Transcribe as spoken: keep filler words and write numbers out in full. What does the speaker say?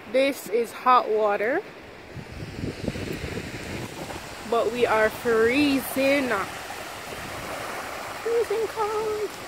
This is hot water, but we are freezing. Freezing cold.